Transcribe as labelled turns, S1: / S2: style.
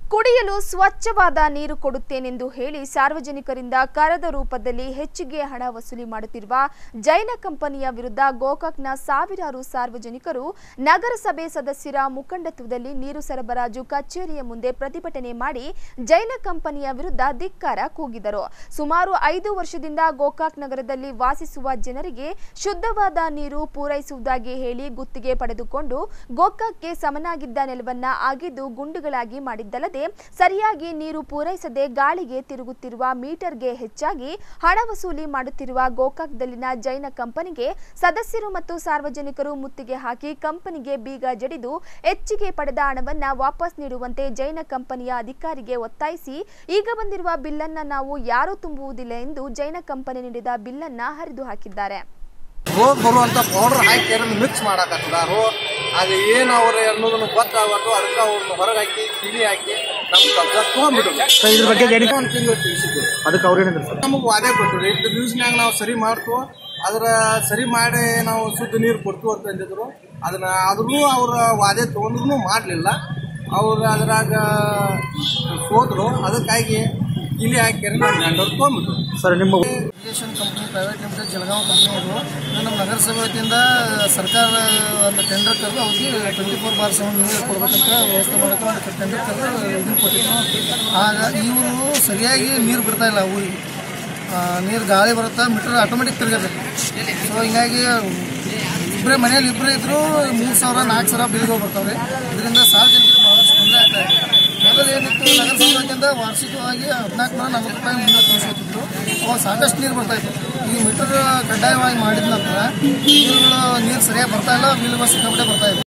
S1: ಕುಡಿಯಲು ಸ್ವಚ್ಛವಾದ ನೀರು ಕೊಡುತ್ತೇನೆಂದು ಹೇಳಿ ಸಾರ್ವಜನಿಕರಿಂದ ಕರದ ರೂಪದಲ್ಲಿ ಹೆಚ್ಚಿಗೆ ಹಣ ವಸೂಲಿ ಮಾಡುತ್ತಿರುವ ಜೈನ ಕಂಪನಿಯ ವಿರುದ್ಧ ಗೋಕಾಕ್ನ ಸಾವಿರಾರು ಸಾರ್ವಜನಿಕರು ನಗರಸಭೆ ಸದಸ್ಯರ ಮುಖಂಡತ್ವದಲ್ಲಿ ನೀರು ಸರಬರಾಜು ಕಚೇರಿಯ ಮುಂದೆ ಪ್ರತಿಭಟನೆ ಮಾಡಿ ಜೈನ ಕಂಪನಿಯ ವಿರುದ್ಧ ಧಿಕ್ಕಾರ ಕೂಗಿದರು. ಸುಮಾರು 5 ವರ್ಷದಿಂದ ಗೋಕಾಕ್ ನಗರದಲ್ಲಿ ವಾಸಿಸುವ ಜನರಿಗೆ ಶುದ್ಧವಾದ ನೀರು ಪೂರೈಸುವುದಾಗಿ ಹೇಳಿ ಗುತ್ತಿಗೆ ಪಡೆದುಕೊಂಡು ಗೋಕಾಕ್ಗೆ ಸಮನಾಗಿದ್ದ ನೆಲವನ್ನ ಆಗಿದ್ದು ಗುಂಡುಗಳಾಗಿ ಮಾಡಿದ್ದಲ್ಲದೆ ಸರಿಯಾಗಿ ನೀರು ಪೂರೈಸದೆ ಗಾಳಿಗೆ ತಿರುಗುತ್ತಿರುವ ಮೀಟರ್ಗೆ ಹೆಚ್ಚಾಗಿ ಹಣ ವಸೂಲಿ ಮಾಡುತ್ತಿರುವ ಗೋಕಾಕ್ದಲ್ಲಿನ ಜೈನ ಕಂಪನಿಗೆ ಸದಸ್ಯರು ಮತ್ತು ಸಾರ್ವಜನಿಕರು ಮುತ್ತಿಗೆ ಹಾಕಿ ಕಂಪನಿಗೆ ಬೀಗ ಜಡಿದು ಹೆಚ್ಚಿಗೆ ಪಡೆದ ಹಣವನ್ನ ವಾಪಸ್ ನೀಡುವಂತೆ ಜೈನ ಕಂಪನಿಯ ಅಧಿಕಾರಿಗೆ ಒತ್ತಾಯಿಸಿ ಈಗ ಬಂದಿರುವ ಬಿಲ್ಲನ್ನ ನಾವು ಯಾರೂ ತುಂಬುವುದಿಲ್ಲ ಎಂದು ಜೈನ ಕಂಪನಿ ನೀಡಿದ ಬಿಲ್ಲನ್ನ ಹರಿದು ಹಾಕಿದ್ದಾರೆ.
S2: ರೋಗ ಬರುವಂತ ಪೌಡರ್ ಹಾಕಿ ಮಿಕ್ಸ್ ಮಾಡಕತ್ತಿದಾರು. ಅದು ಏನು ಅವ್ರು ಅನ್ನೋದನ್ನು ಗೊತ್ತಾಗಬೇಕು. ಅದಕ್ಕೆ ಅವ್ರನ್ನ ಹೊರಗೆ ಹಾಕಿ ಕಿವಿ ಹಾಕಿ ನಮ್ಗೆ ಕಬ್ಜಾ ತಗೊಂಡ್ಬಿಟ್ಟು
S3: ಇದ್ರ ಬಗ್ಗೆ
S2: ಒಂದು ತಿಂಗಳು ತಿಳಿಸಿದ್ವಿ.
S3: ಅದಕ್ಕೆ ಅವ್ರೇನಿದ್ರು ಸರ್
S2: ನಮಗೆ ವಾದೆ ಕೊಟ್ಟರು. 8 ದಿವ್ಸನಾಗ ನಾವು ಸರಿ ಮಾಡ್ತು, ಅದರ ಸರಿ ಮಾಡಿ ನಾವು ಶುದ್ಧ ನೀರು ಕೊಡ್ತೀವಿ ಅಂತ ಅಂದಿದ್ರು. ಅದನ್ನ ಆದ್ರೂ ಅವ್ರ ವಾದೆ ತಗೊಂಡ್ರು ಮಾಡಲಿಲ್ಲ. ಅವ್ರು ಅದ್ರಾಗ ಹೋದ್ರು. ಅದಕ್ಕಾಗಿ ಇಲ್ಲಿ ಹಾಕಿ ನಮ್ಮ ಗಂಡವ್ರು ತಗೊಂಡ್ಬಿಟ್ರು.
S3: ಸರ್ ನಿಮ್ಮ
S2: irrigation company private limited Jalgaon company ಅವರು ನಮ್ಮ ನಗರಸಭೆ ವತಿಯಿಂದ ಸರ್ಕಾರ ಒಂದು ಟೆಂಡರ್ ಕರೆದು ಅವ್ರಿಗೆ 24/7 ನೀರು ಕೊಡ್ಬೇಕಂತ ವ್ಯವಸ್ಥೆ ಮಾಡೋಕೆ ಒಂದು ಟೆಂಡರ್ ಕರೆದು ಇದನ್ನು ಕೊಟ್ಟಿದ್ರು. ಆಗ ಇವರು ಸರಿಯಾಗಿ ನೀರು ಬಿಡ್ತಾ ಇಲ್ಲ. ಊರಿಗೆ ನೀರು ಗಾಳಿ ಬರುತ್ತಾ ಮೀಟರ್ ಆಟೋಮೆಟಿಕ್ ತಿರುಗತ್ತೆ. ಸೊ ಹಿಂಗಾಗಿ ಇಬ್ಬರೇ ಮನೇಲಿ ಇಬ್ಬರೇ ಇದ್ರು 3,000 4,000 ಬಿಲ್ಗಳು ಬರ್ತಾವ್ರಿ. ಇದರಿಂದ ಸಾರ್ವಜನಿಕರು ಬಹಳಷ್ಟು ತೊಂದರೆ ಆಗ್ತಾ ಇದೆ. ಮೊದಲು ಏನಿತ್ತು, ನಗರಸಭೆ ವತಿಯಿಂದ ವಾರ್ಷಿಕವಾಗಿ 1440 ರೂಪಾಯಿ ಮುಂದೆ ತೋರಿಸುತ್ತಿದ್ರು. ಅವಾಗ ಸಾಕಷ್ಟು ನೀರು ಬರ್ತಾ ಇತ್ತು. ಈ ಮೀಟರ್ ಕಡ್ಡಾಯವಾಗಿ ಮಾಡಿದ ನಂತರ ನೀರು ಸರಿಯಾಗಿ ಬರ್ತಾ ಇಲ್ಲ, ಬಿಲ್ ಸಿಕ್ಕಾಪಟ್ಟೆ ಬರ್ತಾ ಇದೆ.